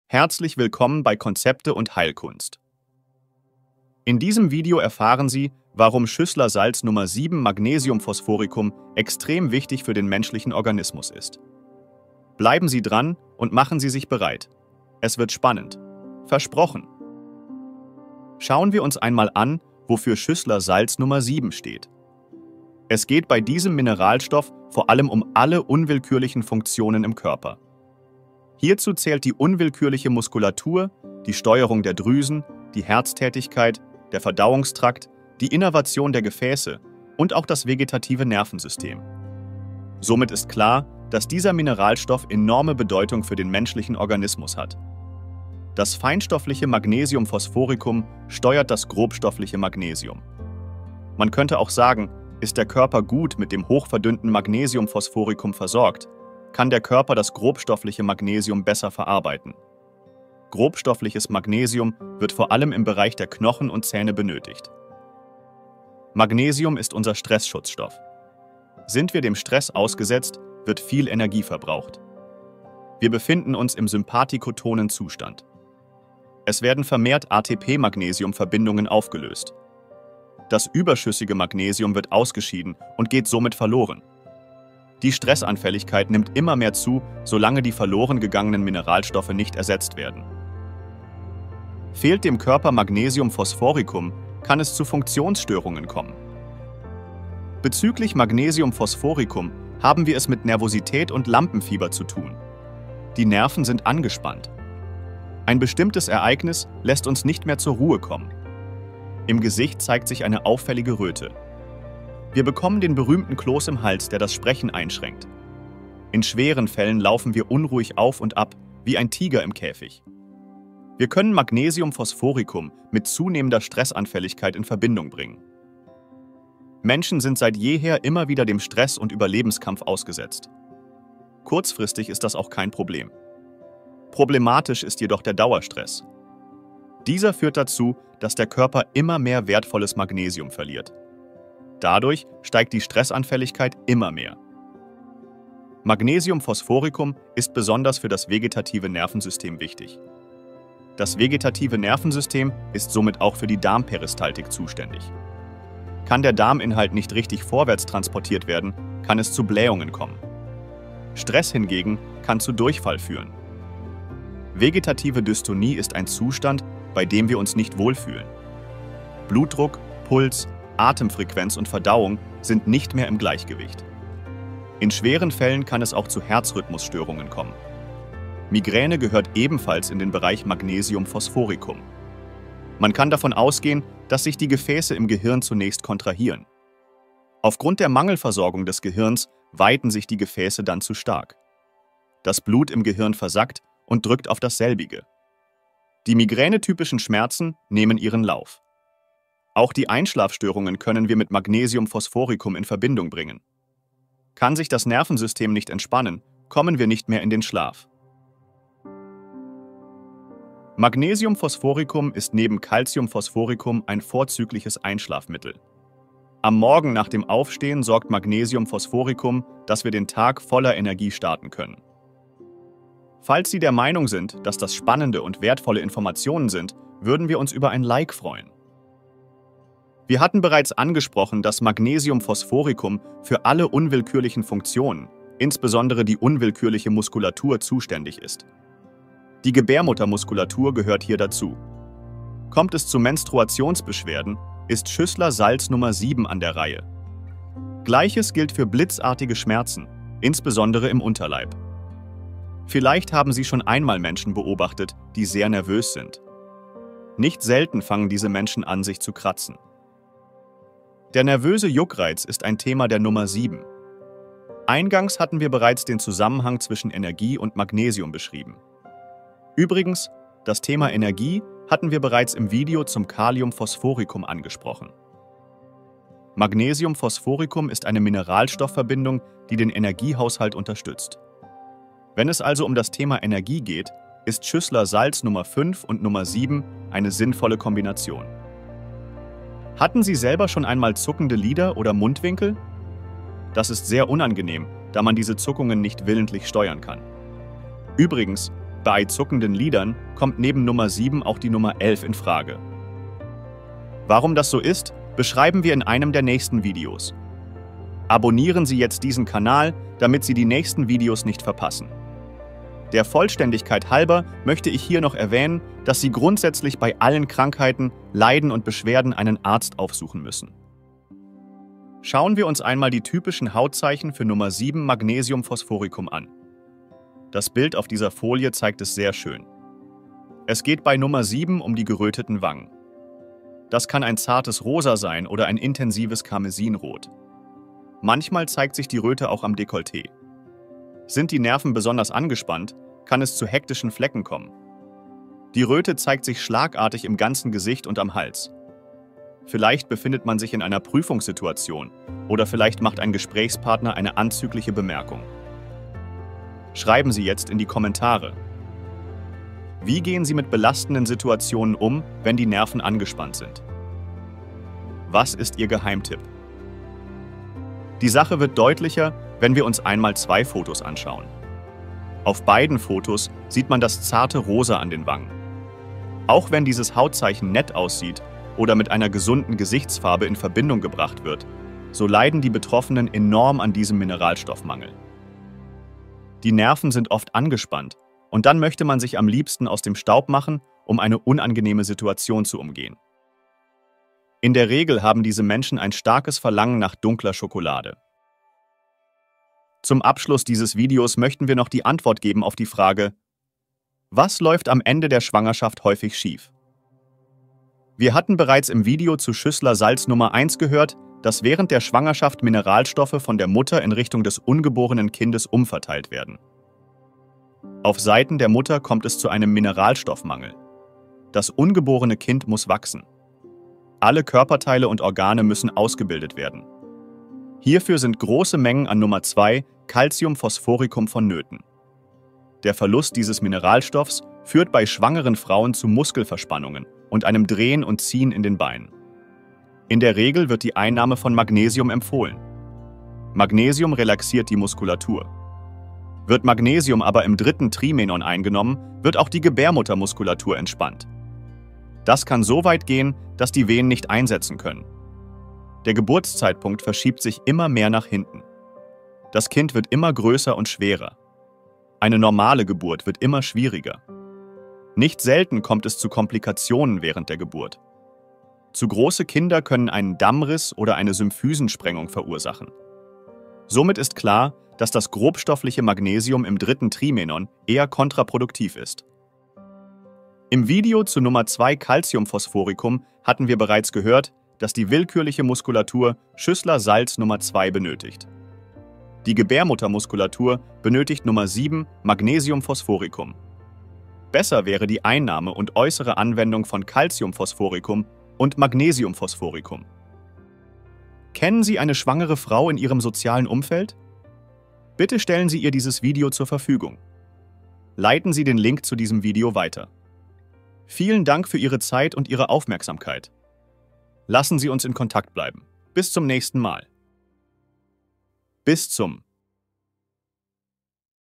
Herzlich willkommen bei Konzepte und Heilkunst. In diesem Video erfahren Sie, warum Schüssler Salz Nummer 7 Magnesiumphosphoricum extrem wichtig für den menschlichen Organismus ist. Bleiben Sie dran und machen Sie sich bereit. Es wird spannend. Versprochen. Schauen wir uns einmal an, wofür Schüssler Salz Nummer 7 steht. Es geht bei diesem Mineralstoff vor allem um alle unwillkürlichen Funktionen im Körper. Hierzu zählt die unwillkürliche Muskulatur, die Steuerung der Drüsen, die Herztätigkeit, der Verdauungstrakt, die Innervation der Gefäße und auch das vegetative Nervensystem. Somit ist klar, dass dieser Mineralstoff enorme Bedeutung für den menschlichen Organismus hat. Das feinstoffliche Magnesiumphosphoricum steuert das grobstoffliche Magnesium. Man könnte auch sagen, ist der Körper gut mit dem hochverdünnten Magnesiumphosphoricum versorgt, kann der Körper das grobstoffliche Magnesium besser verarbeiten. Grobstoffliches Magnesium wird vor allem im Bereich der Knochen und Zähne benötigt. Magnesium ist unser Stressschutzstoff. Sind wir dem Stress ausgesetzt, wird viel Energie verbraucht. Wir befinden uns im sympathikotonen Zustand. Es werden vermehrt ATP-Magnesium-Verbindungen aufgelöst. Das überschüssige Magnesium wird ausgeschieden und geht somit verloren. Die Stressanfälligkeit nimmt immer mehr zu, solange die verloren gegangenen Mineralstoffe nicht ersetzt werden. Fehlt dem Körper Magnesiumphosphoricum, kann es zu Funktionsstörungen kommen. Bezüglich Magnesiumphosphoricum haben wir es mit Nervosität und Lampenfieber zu tun. Die Nerven sind angespannt. Ein bestimmtes Ereignis lässt uns nicht mehr zur Ruhe kommen. Im Gesicht zeigt sich eine auffällige Röte. Wir bekommen den berühmten Kloß im Hals, der das Sprechen einschränkt. In schweren Fällen laufen wir unruhig auf und ab, wie ein Tiger im Käfig. Wir können Magnesiumphosphoricum mit zunehmender Stressanfälligkeit in Verbindung bringen. Menschen sind seit jeher immer wieder dem Stress und Überlebenskampf ausgesetzt. Kurzfristig ist das auch kein Problem. Problematisch ist jedoch der Dauerstress. Dieser führt dazu, dass der Körper immer mehr wertvolles Magnesium verliert. Dadurch steigt die Stressanfälligkeit immer mehr. Magnesiumphosphoricum ist besonders für das vegetative Nervensystem wichtig. Das vegetative Nervensystem ist somit auch für die Darmperistaltik zuständig. Kann der Darminhalt nicht richtig vorwärts transportiert werden, kann es zu Blähungen kommen. Stress hingegen kann zu Durchfall führen. Vegetative Dystonie ist ein Zustand, bei dem wir uns nicht wohlfühlen. Blutdruck, Puls, Atemfrequenz und Verdauung sind nicht mehr im Gleichgewicht. In schweren Fällen kann es auch zu Herzrhythmusstörungen kommen. Migräne gehört ebenfalls in den Bereich Magnesiumphosphoricum. Man kann davon ausgehen, dass sich die Gefäße im Gehirn zunächst kontrahieren. Aufgrund der Mangelversorgung des Gehirns weiten sich die Gefäße dann zu stark. Das Blut im Gehirn versackt und drückt auf dasselbige. Die migränetypischen Schmerzen nehmen ihren Lauf. Auch die Einschlafstörungen können wir mit Magnesiumphosphoricum in Verbindung bringen. Kann sich das Nervensystem nicht entspannen, kommen wir nicht mehr in den Schlaf. Magnesiumphosphoricum ist neben Calciumphosphoricum ein vorzügliches Einschlafmittel. Am Morgen nach dem Aufstehen sorgt Magnesiumphosphoricum, dass wir den Tag voller Energie starten können. Falls Sie der Meinung sind, dass das spannende und wertvolle Informationen sind, würden wir uns über ein Like freuen. Wir hatten bereits angesprochen, dass Magnesiumphosphoricum für alle unwillkürlichen Funktionen, insbesondere die unwillkürliche Muskulatur, zuständig ist. Die Gebärmuttermuskulatur gehört hier dazu. Kommt es zu Menstruationsbeschwerden, ist Schüssler Salz Nummer 7 an der Reihe. Gleiches gilt für blitzartige Schmerzen, insbesondere im Unterleib. Vielleicht haben Sie schon einmal Menschen beobachtet, die sehr nervös sind. Nicht selten fangen diese Menschen an, sich zu kratzen. Der nervöse Juckreiz ist ein Thema der Nummer 7. Eingangs hatten wir bereits den Zusammenhang zwischen Energie und Magnesium beschrieben. Übrigens, das Thema Energie hatten wir bereits im Video zum Kaliumphosphoricum angesprochen. Magnesiumphosphoricum ist eine Mineralstoffverbindung, die den Energiehaushalt unterstützt. Wenn es also um das Thema Energie geht, ist Schüssler Salz Nummer 5 und Nummer 7 eine sinnvolle Kombination. Hatten Sie selber schon einmal zuckende Lider oder Mundwinkel? Das ist sehr unangenehm, da man diese Zuckungen nicht willentlich steuern kann. Übrigens, bei zuckenden Lidern kommt neben Nummer 7 auch die Nummer 11 in Frage. Warum das so ist, beschreiben wir in einem der nächsten Videos. Abonnieren Sie jetzt diesen Kanal, damit Sie die nächsten Videos nicht verpassen. Der Vollständigkeit halber möchte ich hier noch erwähnen, dass Sie grundsätzlich bei allen Krankheiten, Leiden und Beschwerden einen Arzt aufsuchen müssen. Schauen wir uns einmal die typischen Hautzeichen für Nummer 7 Magnesium Phosphoricum an. Das Bild auf dieser Folie zeigt es sehr schön. Es geht bei Nummer 7 um die geröteten Wangen. Das kann ein zartes Rosa sein oder ein intensives Karmesinrot. Manchmal zeigt sich die Röte auch am Dekolleté. Sind die Nerven besonders angespannt, kann es zu hektischen Flecken kommen. Die Röte zeigt sich schlagartig im ganzen Gesicht und am Hals. Vielleicht befindet man sich in einer Prüfungssituation oder vielleicht macht ein Gesprächspartner eine anzügliche Bemerkung. Schreiben Sie jetzt in die Kommentare. Wie gehen Sie mit belastenden Situationen um, wenn die Nerven angespannt sind? Was ist Ihr Geheimtipp? Die Sache wird deutlicher, wenn wir uns einmal 2 Fotos anschauen. Auf beiden Fotos sieht man das zarte Rosa an den Wangen. Auch wenn dieses Hautzeichen nett aussieht oder mit einer gesunden Gesichtsfarbe in Verbindung gebracht wird, so leiden die Betroffenen enorm an diesem Mineralstoffmangel. Die Nerven sind oft angespannt und dann möchte man sich am liebsten aus dem Staub machen, um eine unangenehme Situation zu umgehen. In der Regel haben diese Menschen ein starkes Verlangen nach dunkler Schokolade. Zum Abschluss dieses Videos möchten wir noch die Antwort geben auf die Frage: Was läuft am Ende der Schwangerschaft häufig schief? Wir hatten bereits im Video zu Schüssler-Salz Nummer 1 gehört, dass während der Schwangerschaft Mineralstoffe von der Mutter in Richtung des ungeborenen Kindes umverteilt werden. Auf Seiten der Mutter kommt es zu einem Mineralstoffmangel. Das ungeborene Kind muss wachsen. Alle Körperteile und Organe müssen ausgebildet werden. Hierfür sind große Mengen an Nummer 2, Calcium Phosphoricum vonnöten. Der Verlust dieses Mineralstoffs führt bei schwangeren Frauen zu Muskelverspannungen und einem Drehen und Ziehen in den Beinen. In der Regel wird die Einnahme von Magnesium empfohlen. Magnesium relaxiert die Muskulatur. Wird Magnesium aber im 3. Trimenon eingenommen, wird auch die Gebärmuttermuskulatur entspannt. Das kann so weit gehen, dass die Wehen nicht einsetzen können. Der Geburtszeitpunkt verschiebt sich immer mehr nach hinten. Das Kind wird immer größer und schwerer. Eine normale Geburt wird immer schwieriger. Nicht selten kommt es zu Komplikationen während der Geburt. Zu große Kinder können einen Dammriss oder eine Symphysensprengung verursachen. Somit ist klar, dass das grobstoffliche Magnesium im 3. Trimenon eher kontraproduktiv ist. Im Video zu Nummer 2 Calcium Phosphoricum hatten wir bereits gehört, dass die willkürliche Muskulatur Schüssler-Salz Nummer 2 benötigt. Die Gebärmuttermuskulatur benötigt Nummer 7 Magnesium Phosphoricum. Besser wäre die Einnahme und äußere Anwendung von Calcium Phosphoricum und Magnesium Phosphoricum. Kennen Sie eine schwangere Frau in Ihrem sozialen Umfeld? Bitte stellen Sie ihr dieses Video zur Verfügung. Leiten Sie den Link zu diesem Video weiter. Vielen Dank für Ihre Zeit und Ihre Aufmerksamkeit. Lassen Sie uns in Kontakt bleiben. Bis zum nächsten Mal. Bis zum